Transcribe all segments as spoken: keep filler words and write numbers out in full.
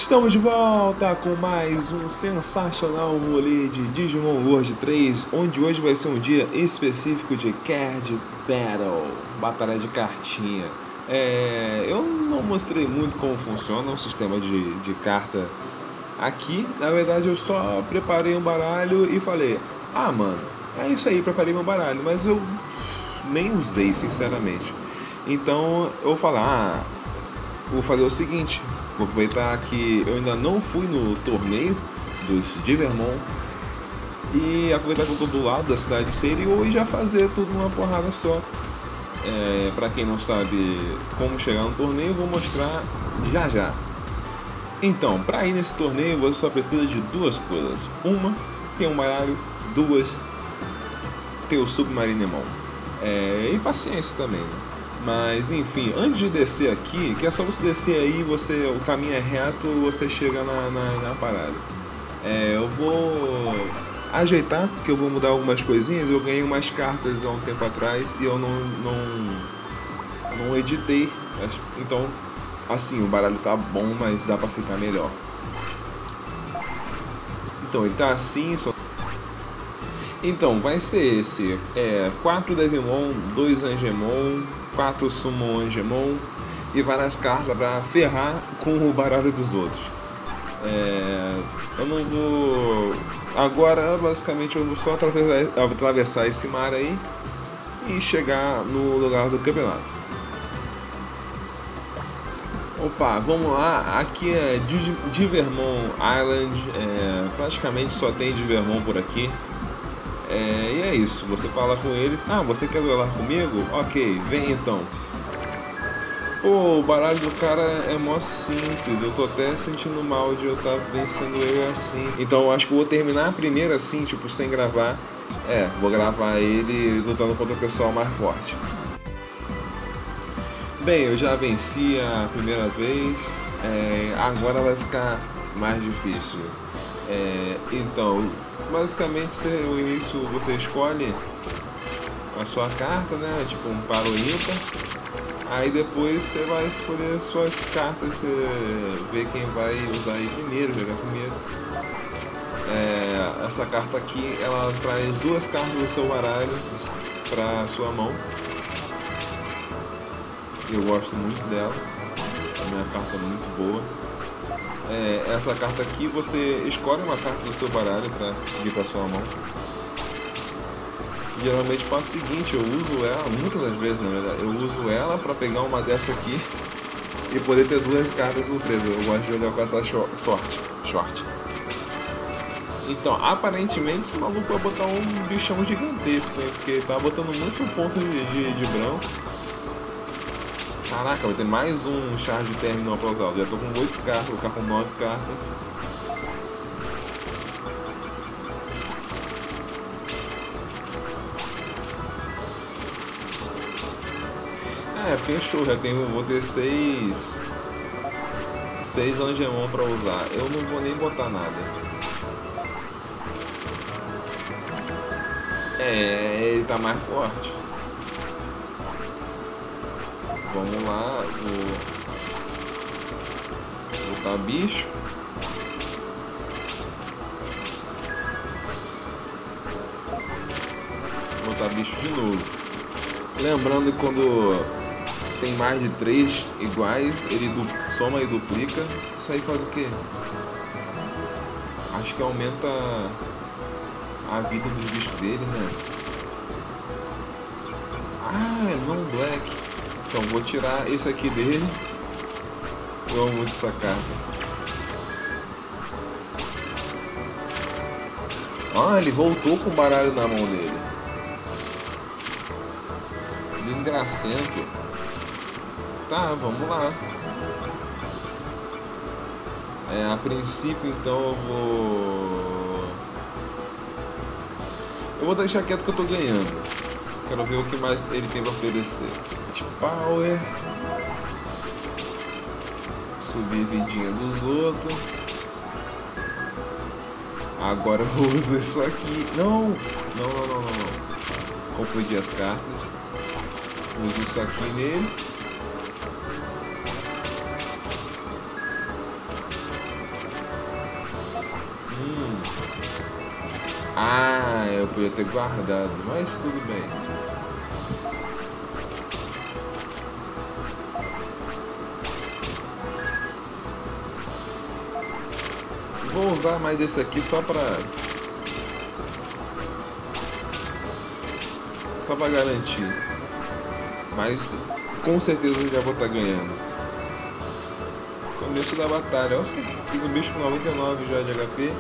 Estamos de volta com mais um sensacional rolê de Digimon World três, onde hoje vai ser um dia específico de Card Battle, batalha de cartinha. É, eu não mostrei muito como funciona o sistema de, de carta aqui. Na verdade eu só preparei um baralho e falei, ah mano, é isso aí, preparei meu baralho, mas eu nem usei sinceramente. Então eu vou falar, ah, vou fazer o seguinte, vou aproveitar que eu ainda não fui no torneio dos Divermon e aproveitar que eu tô do lado da cidade de Seiriô e já fazer tudo numa porrada só. É, pra quem não sabe como chegar no torneio, eu vou mostrar já já. Então, pra ir nesse torneio você só precisa de duas coisas. Uma, ter um baralho. Duas, ter o Submarinemon. É, e paciência também, né? Mas enfim, antes de descer aqui, que é só você descer aí, você, o caminho é reto, você chega na, na, na parada. É, eu vou ajeitar, porque eu vou mudar algumas coisinhas. Eu ganhei umas cartas há um tempo atrás e eu não, não, não editei. Então, assim, o baralho tá bom, mas dá pra ficar melhor. Então, ele tá assim, só... Então, vai ser esse, é, quatro Devimon, dois Angemon, quatro Summon Angemon e várias cartas pra ferrar com o baralho dos outros. É, eu não vou... Agora, basicamente, eu vou só atravessar, atravessar esse mar aí e chegar no lugar do campeonato. Opa, vamos lá, aqui é Divermon Island, é, praticamente só tem Divermon por aqui. É, e é isso, você fala com eles. Ah, você quer duelar comigo? Ok, vem então. Pô, o baralho do cara é mó simples. Eu tô até sentindo mal de eu estar vencendo ele assim. Então eu acho que eu vou terminar primeiro assim, tipo, sem gravar. É, vou gravar ele lutando contra o pessoal mais forte. Bem, eu já venci a primeira vez. É, agora vai ficar mais difícil. É, então, basicamente você, o início você escolhe a sua carta, né? Tipo um par ou ímpar. Aí depois você vai escolher suas cartas, você vê quem vai usar aí primeiro, jogar primeiro. É, essa carta aqui, ela traz duas cartas do seu baralho para sua mão. Eu gosto muito dela, a minha carta é muito boa. É, essa carta aqui, você escolhe uma carta do seu baralho para vir para sua mão. Geralmente faço o seguinte, eu uso ela, muitas das vezes na verdade, eu uso ela para pegar uma dessa aqui e poder ter duas cartas surpresas. Eu gosto de jogar com essa sorte, short. Então, aparentemente esse maluco vai botar um bichão gigantesco, hein? Porque tá botando muito ponto de, de, de branco. Caraca, vai ter mais um charge terminal pra usar. Eu já tô com oito cartas, vou ficar com nove cartas. É, fechou, já tenho, vou ter seis seis Angemon pra usar. Eu não vou nem botar nada. É, ele tá mais forte. Vamos lá, vou botar bicho. Vou botar bicho de novo. Lembrando que quando tem mais de três iguais, ele soma e duplica. Isso aí faz o quê? Acho que aumenta a vida dos bichos dele, né? Ah, é non black. Então vou tirar esse aqui dele. Eu amo muito essa carta. Ah, ele voltou com o baralho na mão dele. Desgracento. Tá, vamos lá. É, a princípio então eu vou... Eu vou deixar quieto que eu tô ganhando. Quero ver o que mais ele tem pra oferecer. Power. Subir vidinha dos outros. Agora eu uso isso aqui. Não! Não, não, não, não, não. Confundi as cartas. Uso isso aqui nele. Ah, eu podia ter guardado, mas tudo bem. Vou usar mais desse aqui só pra... Só pra garantir. Mas com certeza eu já vou estar ganhando. Começo da batalha. Nossa, fiz um bicho com noventa e nove já de H P.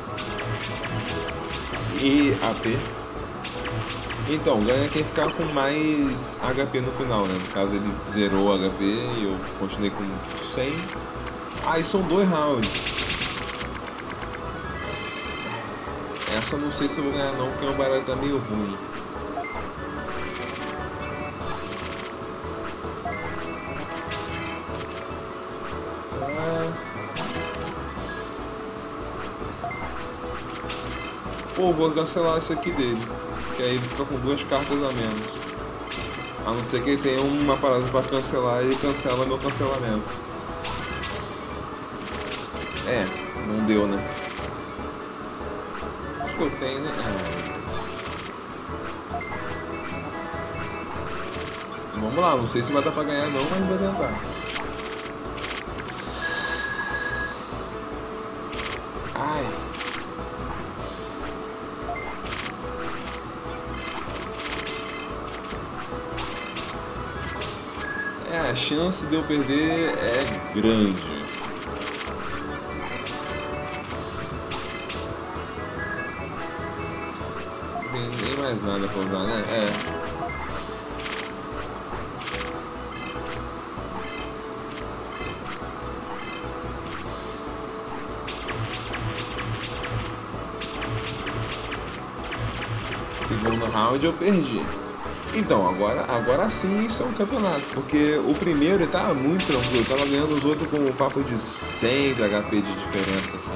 E A P. Então, ganha quem ficar com mais H P no final, né? No caso ele zerou H P e eu continuei com cem. Ah, e são dois rounds. Essa não sei se eu vou ganhar não, porque o baralho tá meio ruim. Pô, vou cancelar isso aqui dele, que aí ele fica com duas cartas a menos. A não ser que ele tenha uma parada pra cancelar e ele cancela meu cancelamento. É, não deu, né? Acho que eu tenho, né? Ah. Vamos lá, não sei se vai dar pra ganhar não, mas vou tentar. Ai. É, a chance de eu perder é grande. Não tem nem mais nada pra usar, né? É. Segundo round eu perdi. Então, agora, agora sim isso é um campeonato, porque o primeiro estava muito tranquilo, eu tava ganhando os outros com um papo de cem de H P de diferença, assim.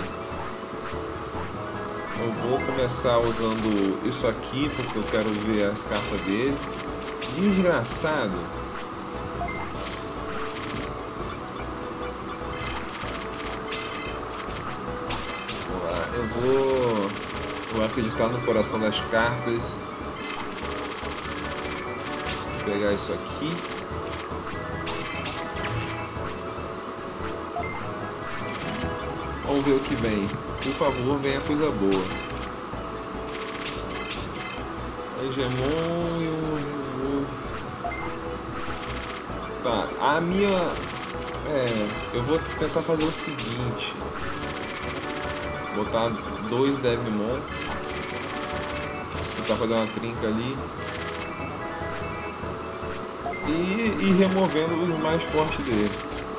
Eu vou começar usando isso aqui, porque eu quero ver as cartas dele. Desgraçado. Vamos lá, eu vou, vou acreditar no coração das cartas. Vou pegar isso aqui. Vamos ver o que vem. Por favor, venha coisa boa. Hegemon e o... Tá, a minha... É, eu vou tentar fazer o seguinte. Botar dois Devimon. Tentar fazer uma trinca ali. E ir removendo os mais fortes dele.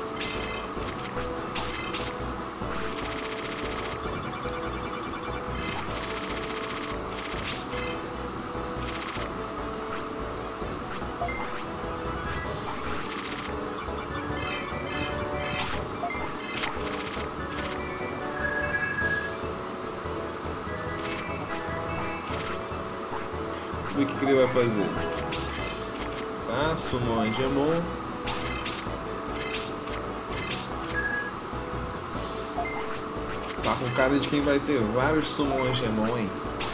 O que, que ele vai fazer? Tá, Summon Hegemon. Tá com cara de quem vai ter vários Summon Hegemon, hein?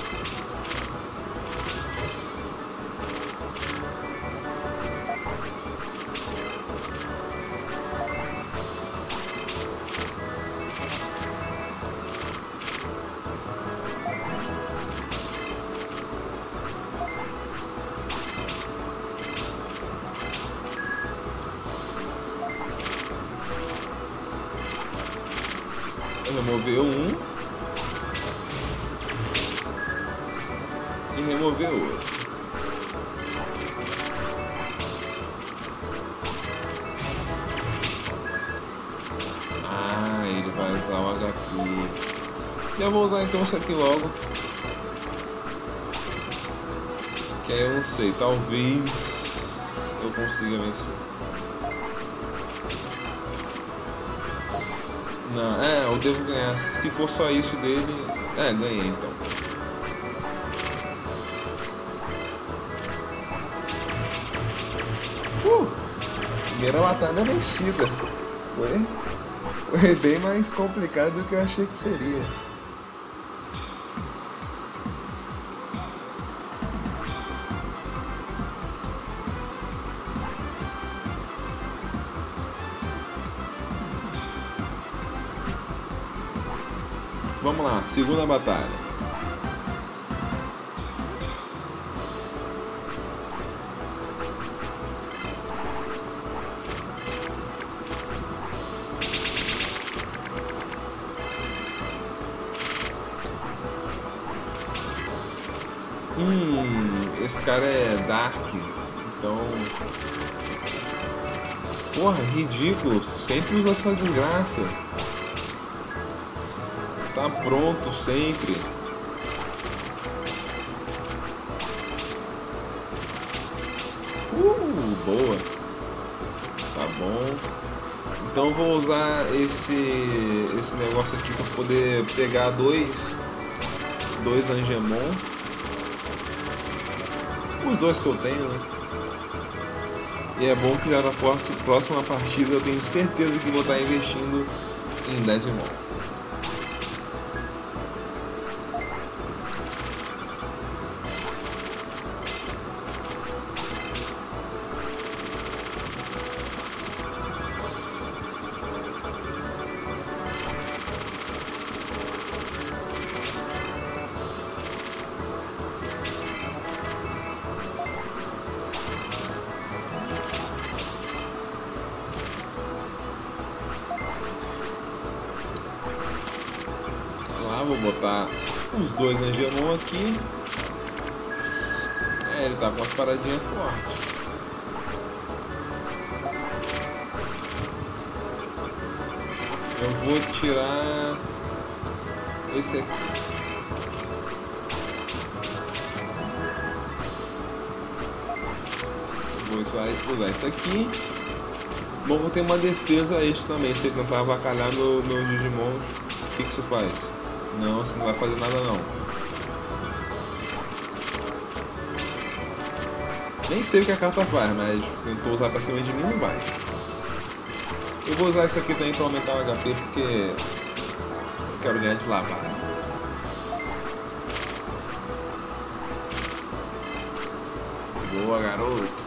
Remover um e remover outro. Ah, ele vai usar o H P. Eu vou usar então isso aqui logo. Que aí eu não sei, talvez eu consiga vencer. Não, é, eu devo ganhar. Se for só isso dele... É, ganhei então. Uh! Primeira batalha vencida. Foi... Foi bem mais complicado do que eu achei que seria. Vamos lá, segunda batalha. Hum, esse cara é Dark, então... Porra, ridículo, sempre usa essa desgraça. Tá pronto sempre. Uh, boa. Tá bom. Então eu vou usar esse esse negócio aqui para poder pegar dois dois Angemon. Os dois que eu tenho, né? E é bom que já na próxima partida eu tenho certeza que vou estar investindo em Devimon. Vou botar os dois Angemon aqui. É, ele tá com umas paradinhas fortes. Eu vou tirar esse aqui. Vou usar esse aqui. Bom, vou ter uma defesa extra também. Se ele tentar avacalhar meu, meu Digimon, o que, que isso faz? Não, você não vai fazer nada não. Nem sei o que a carta faz, mas tentou usar pra cima de mim, não vai. Eu vou usar isso aqui também pra aumentar o H P, porque eu quero ganhar de lavada. Boa, garoto.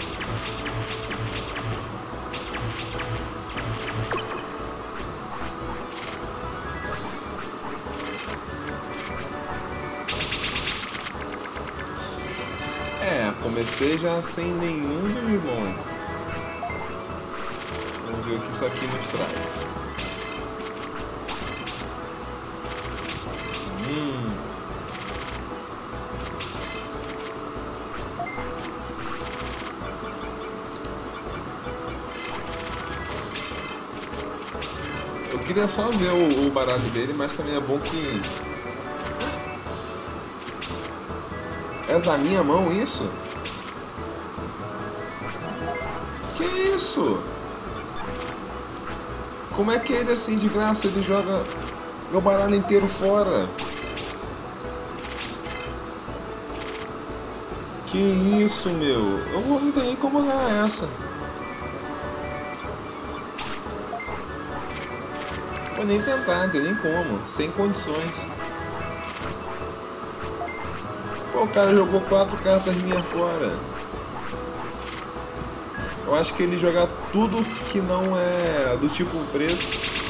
É, comecei já sem nenhum Digimon. Vamos ver o que isso aqui nos traz. Hum. Eu queria só ver o, o baralho dele, mas também é bom que... É da minha mão isso? Que isso? Como é que ele assim de graça ele joga meu baralho inteiro fora? Que isso, meu? Eu vou, não tem nem como ganhar essa. Vou nem tentar, não tem nem como. Sem condições. Pô, o cara jogou quatro cartas minhas fora. Eu acho que ele jogar tudo que não é do tipo preto.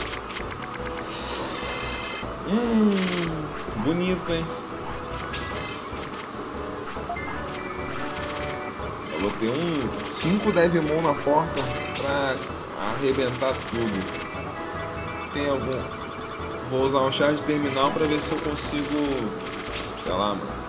Hum, bonito, hein? Eu vou ter um cinco Devimon na porta pra arrebentar tudo. Tem algum... Vou usar um charge terminal pra ver se eu consigo... Sei lá, mano.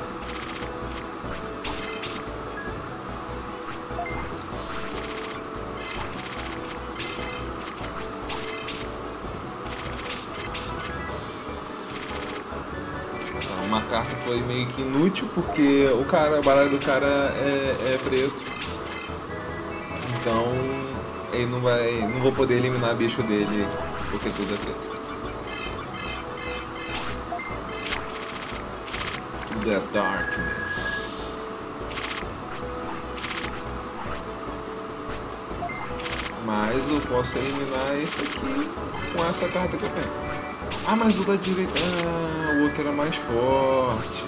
Uma carta foi meio que inútil porque o cara, o baralho do cara é, é preto. Então ele não vai. Não vou poder eliminar bicho dele porque tudo é preto. Tudo é darkness. Mas eu posso eliminar esse aqui com essa carta que eu tenho. Ah, mas o da direita... Ah, o outro era mais forte.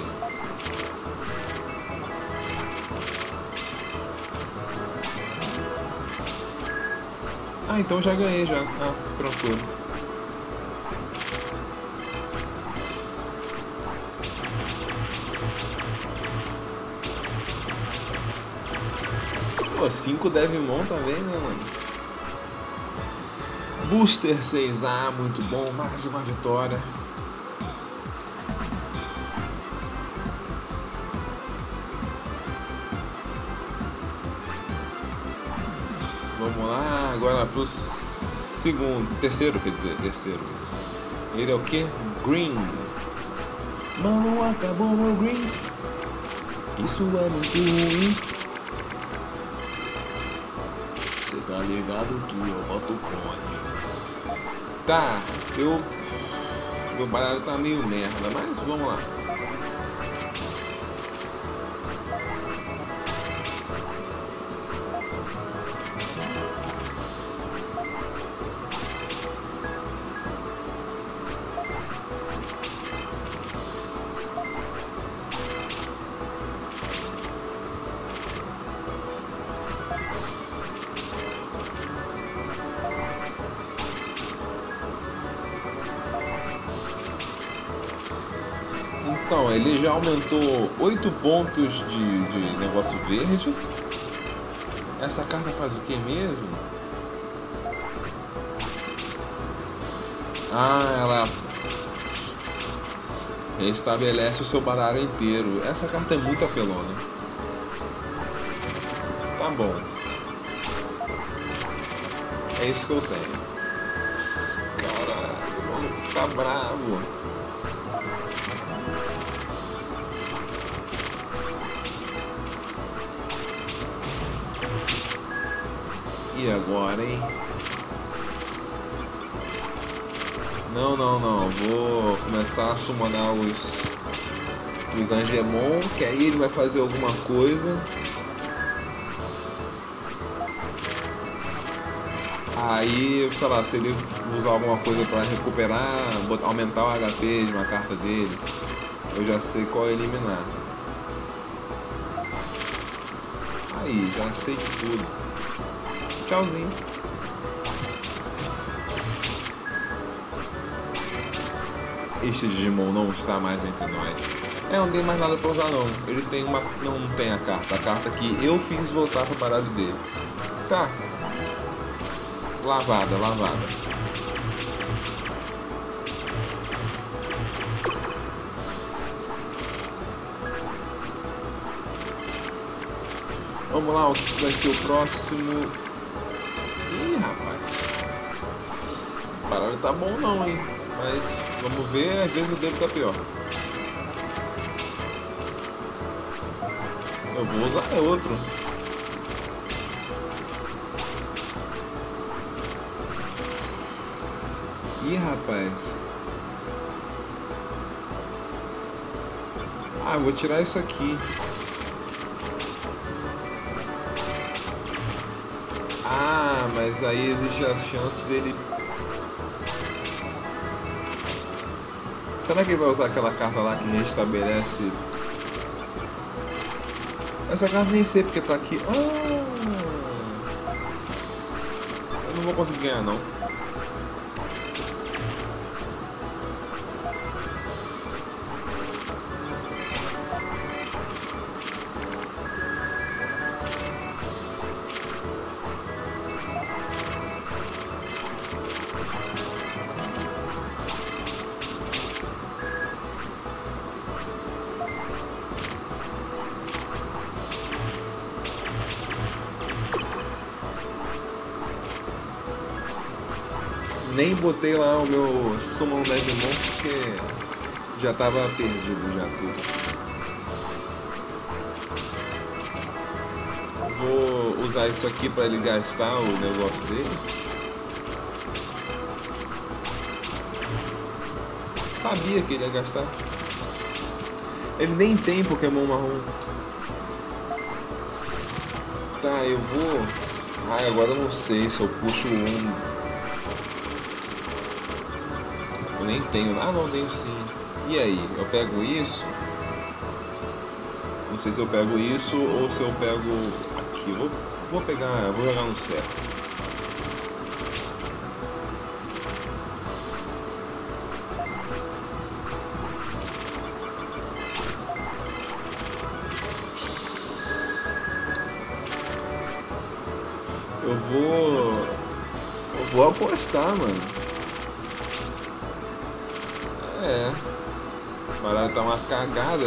Ah, então já ganhei já. Ah, tranquilo. Pô, cinco Devimon também, né, mano? Booster seis A, muito bom, mais uma vitória. Vamos lá, agora pro segundo, terceiro, quer dizer, terceiro isso. Ele é o que? Green. Mano, acabou meu green. Isso é muito ruim. Você tá ligado que eu boto o cone. Tá, eu... Meu baralho tá meio merda, mas vamos lá. Então, ele já aumentou oito pontos de, de negócio verde. Essa carta faz o que mesmo? Ah, ela restabelece o seu baralho inteiro. Essa carta é muito apelona. Tá bom. É isso que eu tenho. Caralho, o maluco tá bravo. E agora, hein? Não, não, não. Vou começar a summonar os, os Angemon, que aí ele vai fazer alguma coisa. Aí, sei lá, se ele usar alguma coisa pra recuperar, botar, aumentar o H P de uma carta deles, eu já sei qual eliminar. Aí, já sei de tudo. Tchauzinho. Este Digimon não está mais entre nós. É, não tem mais nada pra usar não. Ele tem uma... Não, não tem a carta. A carta que eu fiz voltar pro baralho dele. Tá. Lavada, lavada. Vamos lá, o que vai ser o próximo? Ih, rapaz. O baralho tá bom não, hein? Mas vamos ver, às vezes o dele tá pior. Eu vou usar é outro. Ih, rapaz. Ah, eu vou tirar isso aqui. Ah, mas aí existe a chance dele... Será que ele vai usar aquela carta lá que restabelece? Essa carta nem sei porque tá aqui. Ah, eu não vou conseguir ganhar não. Nem botei lá o meu Summon Devimon porque já tava perdido já tudo. Vou usar isso aqui para ele gastar o negócio dele. Sabia que ele ia gastar. Ele nem tem Pokémon marrom. Tá, eu vou... Ai, agora eu não sei se eu puxo um... Eu nem tenho. Ah, não, tenho sim. E aí? Eu pego isso? Não sei se eu pego isso ou se eu pego aqui. Vou, vou pegar, vou jogar no certo. vou apostar, mano. É. O baralho tá uma cagada.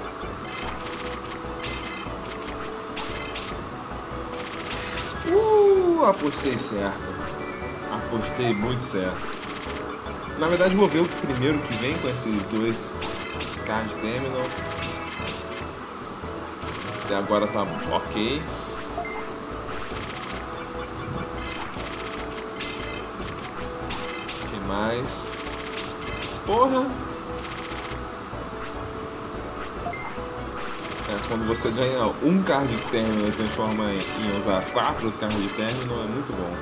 Uh, apostei certo. Apostei muito certo. Na verdade, vou ver o primeiro que vem com esses dois card terminal. Até agora tá ok. O que mais? Porra! É, quando você ganha um card terminal e transforma em, em usar quatro card terminal, é muito bom.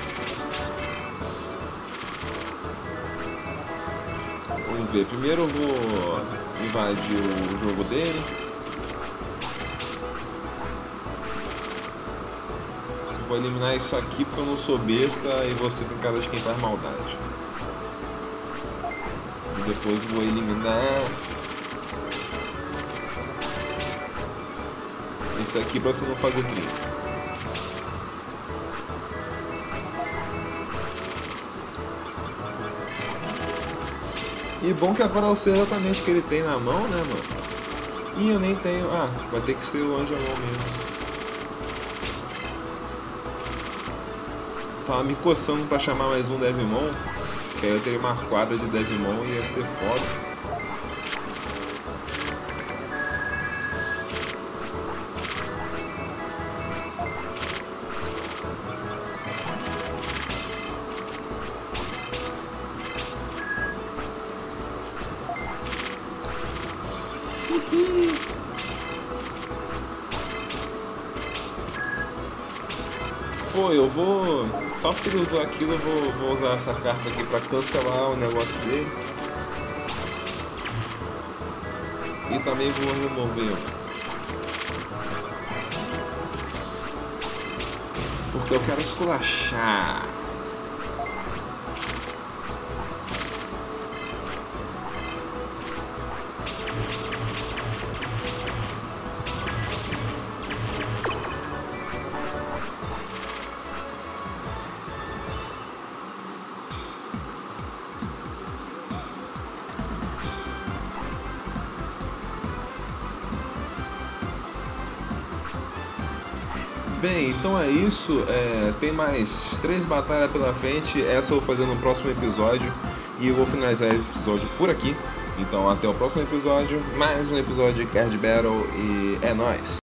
Vamos ver. Primeiro eu vou invadir o jogo dele. Vou eliminar isso aqui porque eu não sou besta e você tem cara de quem faz maldade. E depois vou eliminar isso aqui pra você não fazer trinco. E bom que agora eu sei exatamente o que ele tem na mão, né, mano? E eu nem tenho... Ah, vai ter que ser o Angemon mesmo. Tava me coçando pra chamar mais um Devimon, que aí eu teria uma quadra de Devimon e ia ser foda. Pô, eu vou... Só porque ele usou aquilo, eu vou, vou usar essa carta aqui pra cancelar o negócio dele. E também vou remover. Porque eu quero esculachar. Bem, então é isso. É, tem mais três batalhas pela frente. Essa eu vou fazer no próximo episódio. E eu vou finalizar esse episódio por aqui. Então até o próximo episódio. Mais um episódio de Card Battle. E é nóis!